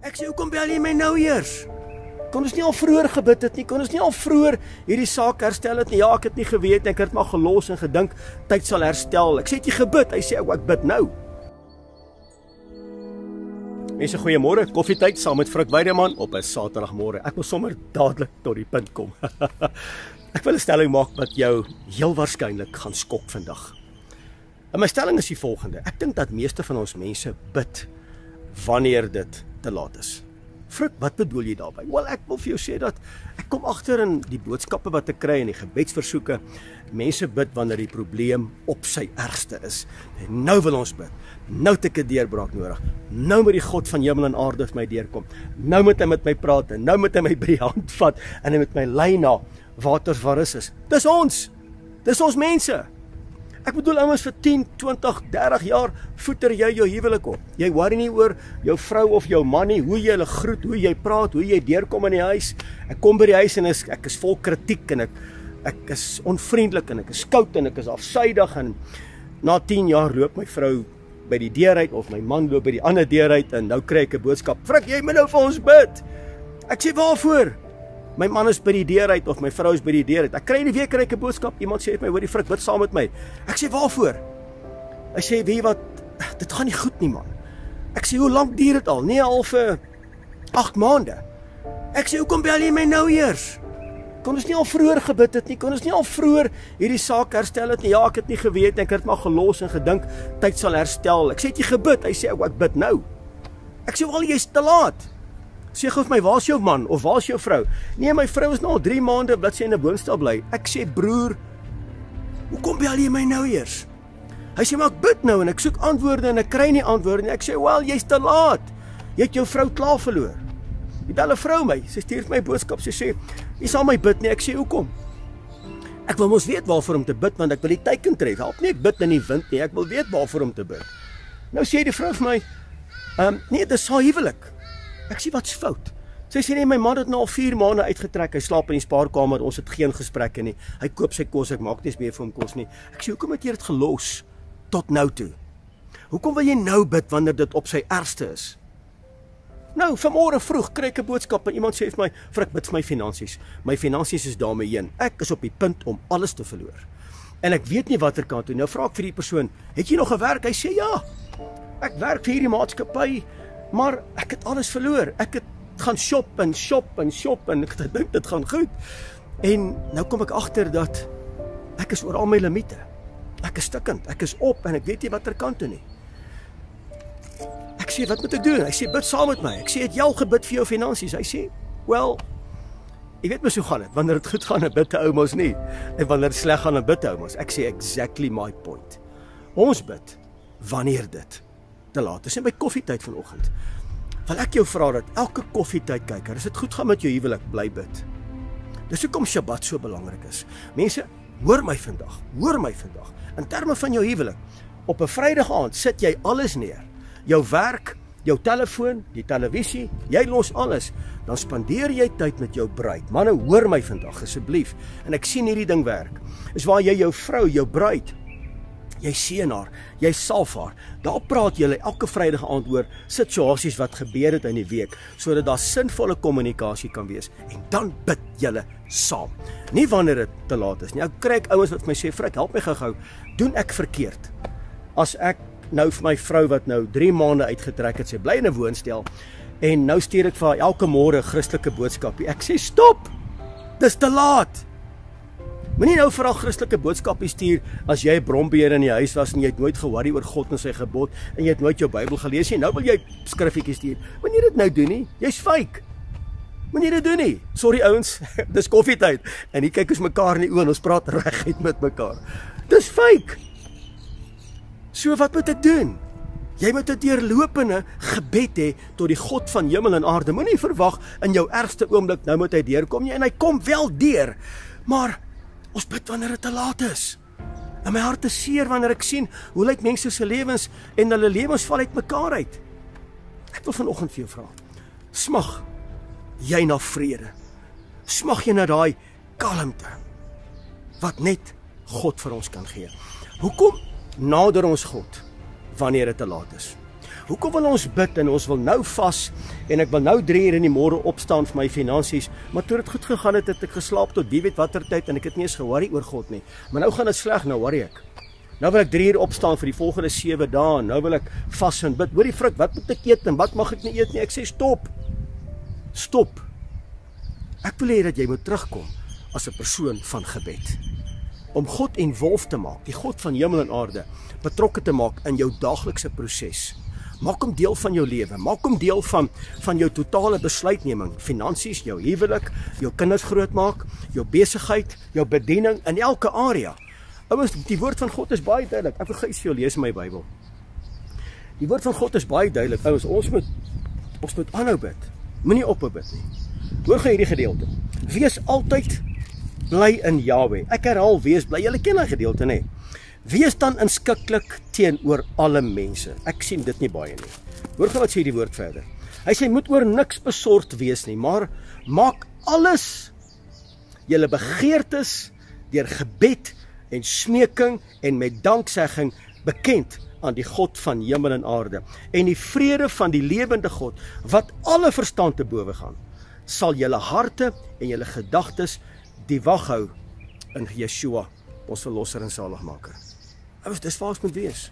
Ek sê, hoekom bel jy my nou eers? Kon ons nie al vroeër gebid het nie? Kon ons nie al vroeër hierdie saak herstel het nie? Ja, ek het nie geweet, ek het maar gelos en gedink, tyd sal herstel. Ek sê, het jy gebid? Hy sê, ek bid nou. Mense, goeiemôre, koffietyd saam met Frik Weideman op 'n Saterdagmôre. Ek wil sommer dadelik tot die punt kom. Ek wil 'n stelling maak wat jou heel waarskynlik gaan skok vandag. En my stelling is die volgende. Ek dink dat meeste van ons mense bid wanneer dit te laat is. Frik, wat bedoel jy daarby? Wel, ek wil vir jou sê dat ek kom agter in die boodskappe wat ek kry en die gebedsversoeke. Mense bid wanneer die probleem op sy ergste is. En nou wil ons bid. Nou het ek 'n deurbraak nodig. Nou moet die God van hemel en aarde vir my deurkom. Nou moet hy met my praat en nou moet hy my by die hand vat en hy moet my lei na waters waar is. Dis ons. Dis ons mense. Ek bedoel ouens vir 10, 20, 30 jaar voeter jy jou huwelik op. Jy worry nie oor jou vrou of jou man nie, hoe jy hulle groet, hoe jy praat, hoe jy deurkom in die huis. Ek kom by die huis en ek is vol kritiek en ek is onvriendelik en ek is koud en ek is afsydig en na 10 jaar loop my vrou by die deur uit of my man loop by die ander deur uit en nou kry ek 'n boodskap. Frik, jy moet nou vir ons bid. Ek sê, waarvoor? My man is by die deur uit of my vrou is by die deur uit. Ek kry in die week 'n boodskap. Iemand sê vir my, hoorie Frik, bid saam met my. Ek sê, waarvoor? Hy sê, weet jy wat, dit gaan nie goed nie man. Ek sê, hoe lank duur dit al? Nee, al vir 8 maande. Ek sê, hoekom bel jy my nou eers? Kon ons nie al vroeër gebid het nie? Kon ons nie al vroeër hierdie saak herstel het nie? Ja, ek het nie geweet, ek het maar gelos en gedink, tyd sal herstel. Ek sê, het jy gebid? Hy sê, ek bid nou. Ek sê, wel, jy's te laat. Sê gou vir my, waar's jou man of waar's jou vrou? Nee, my vrou is nou al 3 maande wat sy in 'n woonstel bly. Ek sê, broer, hoekom bel jy my nou eers? Hy sê, maar ek bid nou en ek soek antwoorde en ek kry nie antwoorde nie. Ek sê, wel, jy's te laat. Jy het jou vrou klaar verloor. Die bel 'n vrou my, sy stuur my boodskap, sy sê, jy sal my bid nie. Ek sê, hoekom? Ek wil mos weet waarvoor om te bid, want ek wil die teiken tref. Help nie ek bid in die wind nie, ek wil weet waarvoor om te bid. Nou sê die vrou vir my, nee, dis haar huwelik. Ek sê, wat's fout? Sy sê, nee, my man het nou al 4 maande uitgetrek, hy slaap in die spaarkamer, ons het geen gesprekke nie, hy koop sy kos, ek maak nie eens meer vir hom kos nie. Ek sê, hoekom het jy dit gelos tot nou toe? Hoekom wil jy nou bid wanneer dit op sy ergste is? Nou, vanmôre vroeg kry ek 'n boodskap en iemand sê vir my, Frik, bid vir my finansies. My finansies is daarmee heen. Ek is op die punt om alles te verloor. En ek weet nie watter kant toe. Nou vra ek vir die persoon, het jy nog gewerk? Hy sê, ja, ek werk vir hierdie maatskappy, maar ek het alles verloor. Ek het gaan shop en ek het gedink dit gaan goed. En nou kom ek agter dat ek is oor al my limiete. Ek is stikkend, ek is op en ek weet nie watter kant toe nie. Ek sê, wat moet ek doen? Hy sê, bid saam met my. Ek sê, het jy al gebid vir jou finansies? Hy sê, wel, ek weet mos hoe gaan dit. Wanneer dit goed gaan, dan bid 'n ou mos nie. En wanneer dit sleg gaan, dan bid 'n ou mos. Ek sê, exactly my point. Ons bid wanneer dit te laat is. En by koffietyd vanoggend wil ek jou vra dat elke koffietyd kyker, as dit goed gaan met jou huwelik, bly bid. Dis hoekom Shabbat so belangrik is. Mense, hoor my vandag. In terme van jou huwelik, op 'n Vrydag aand sit jy alles neer. Jou werk, jou telefoon, die televisie, jy los alles. Dan spandeer jy tyd met jou bruid. Manne, hoor my vandag asseblief. En ek sien hierdie ding werk. Is waar jy jou vrou, jou bruid, jy seën haar, jy salf haar. Daar praat julle elke Vrydag aand oor situasies wat gebeur het in die week, sodat daar sinvolle kommunikasie kan wees. En dan bid julle saam. Nie wanneer dit te laat is nie. Nou kry ek ouens wat vir my sê, Frik, help my gou-gou. Doen ek verkeerd? As ek nou vir my vrou wat nou 3 maande uitgetrek het, sy bly in 'n woonstel, en nou stuur ek vir haar elke môre 'n Christelike boodskapie. Ek sê, stop! Dis te laat! Moenie nou vir haar Christelike boodskapie stuur as jy 'n brombeer in die huis was en jy het nooit geworry oor God en sy gebod en jy het nooit jou Bybel gelees nie. Nou wil jy skriffietjies stuur. Moenie dit nou doen nie. Jy's fake. Moenie dit doen nie. Sorry ouens, dis koffietyd. En hier kyk ons mekaar in die oë en ons praat reguit met mekaar. Dis fake. So wat moet ek doen? Jy moet 'n deurlopende gebed hê tot die God van hemel en aarde. Moenie verwag in jou ergste oomblik nou moet hy deurkom nie, en hy kom wel deur. Maar ons bid wanneer dit te laat is. En my hart is seer wanneer ek sien hoe lyk mense se lewens en hulle lewens val uit mekaar uit. Ek wil vanoggend vir jou vra. Smag jy na vrede? Smag jy na daai kalmte wat net God vir ons kan gee? Hoekom nader ons God wanneer dit te laat is? Hoekom wil ons bid en ons wil nou vas en ek wil nou 3 uur in die môre opstaan vir my finansies, maar toe dit goed gegaan het, het ek geslaap tot wie weet watter tyd en ek het nie eens ge-worry oor God nie. Maar nou gaan dit sleg, nou worry ek. Nou wil ek 3 uur opstaan vir die volgende 7 dae, nou wil ek vas en bid. Hoorie Frik, wat moet ek eet en wat mag ek nie eet nie? Ek sê stop. Stop. Ek wil hê dat jy moet terugkom as 'n persoon van gebed. Om God involved te maak, die God van hemel en aarde, betrokke te maak in jou daaglikse proses. Maak hom deel van jou lewe, maak hom deel van jou totale besluitneming, finansies, jou huwelik, jou kinders grootmaak, jou besigheid, jou bediening in elke area. Ouens, die woord van God is baie duidelik. Ek wil gou iets vir jou lees in my Bybel. Die woord van God is baie duidelik. Ouens, ons moet aanhou bid. Moenie ophou bid nie. Hoor gou hierdie gedeelte. Wees altyd bly in YaHWeH. Ek herhaal, wees bly. Julle ken daai gedeelte, nê? Wees dan inskikkelik teenoor alle mense. Ek sien dit nie baie nie. Hoor gou wat sê die woord verder. Hy sê moet oor niks besorgd wees nie, maar maak alles julle begeertes deur gebed en smeking en met danksegging bekend aan die God van hemel en aarde. En die vrede van die lewende God, wat alle verstand te bowe gaan, sal julle harte en julle gedagtes die wag hou in Yeshua, ons verlosser en saligmaker. Ouers, dis waar ons moet wees.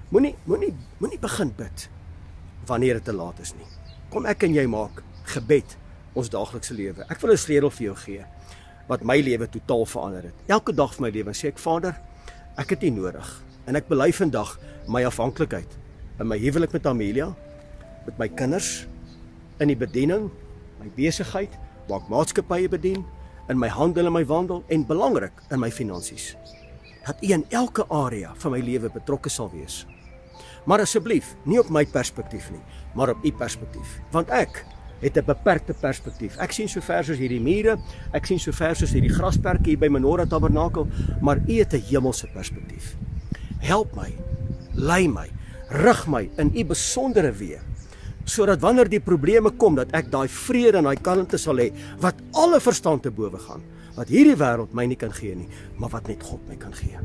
Moenie begin bid wanneer dit te laat is nie. Kom ek en jy maak gebed ons daaglikse lewe. Ek wil 'n sleutel vir jou gee wat my lewe totaal verander het. Elke dag van my lewe sê ek, Vader, ek het U nodig. En ek bely vandag my afhanklikheid in my huwelik met Amelia, met my kinders, in die bediening, my besigheid, waar ek maatskappye bedien, in my handel en my wandel, en belangrik, in my finansies. Dat U in elke area van my lewe betrokke sal wees. Maar asseblief, nie op my perspektief nie, maar op U perspektief. Want ek het 'n beperkte perspektief. Ek sien so ver soos hierdie mure, ek sien so ver soos hierdie grasperke hier by Menorah Tabernakel, maar U het 'n hemelse perspektief. Help my, lei my, rig my in U besondere weë, sodat wanneer die probleme kom, dat ek daai vrede en daai kalmte sal hê, wat alle verstand te bowe gaan, wat hierdie wêreld my nie kan gee nie, maar wat net God my kan gee.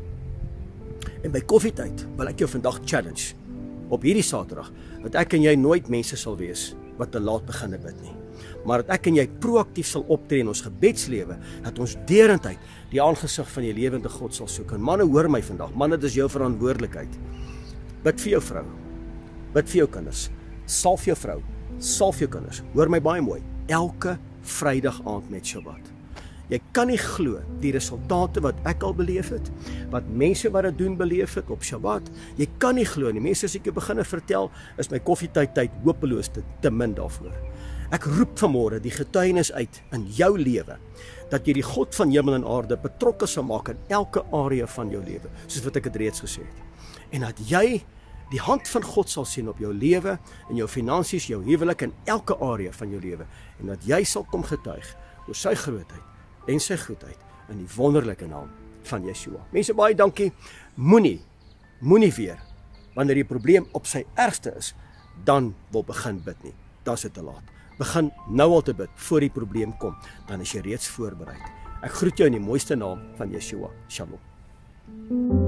En by koffietyd wil ek jou vandag challenge, op hierdie Saterdag, dat ek en jy nooit mense sal wees wat te laat begin bid nie, maar dat ek en jy proaktief sal optree in ons gebedslewe, dat ons derendheid die aangesig van die lewende God sal soek. En manne, hoor my vandag, manne, dit is jou verantwoordelikheid. Bid vir jou vrou, bid vir jou kinders, salf jou vrou, salf jou kinders. Hoor my baie mooi, elke Vrydag aand met Shabbat. Jy kan nie glo die resultate wat ek al beleef het, wat mense wat dit doen beleef het op Shabbat. Jy kan nie glo nie. Mense, as ek jou begin vertel, is my koffietyd hopeloos te min daarvoor. Ek roep vanmôre die getuienis uit in jou lewe, dat jy die God van hemel en aarde betrokke sal maak in elke area van jou lewe, soos wat ek het reeds gesê het. En dat jy die hand van God sal sien op jou lewe, in jou finansies, jou huwelik, in elke area van jou lewe, en dat jy sal kom getuig oor sy grootheid en sy goedheid in die wonderlike naam van Yeshua. Mense, baie dankie. Moenie weer, wanneer die probleem op sy ergste is, dan wil begin bid nie. Dan is dit te laat. Begin nou al te bid voor die probleem kom, dan is jy reeds voorberei. Ek groet jou in die mooiste naam van Yeshua. Shalom.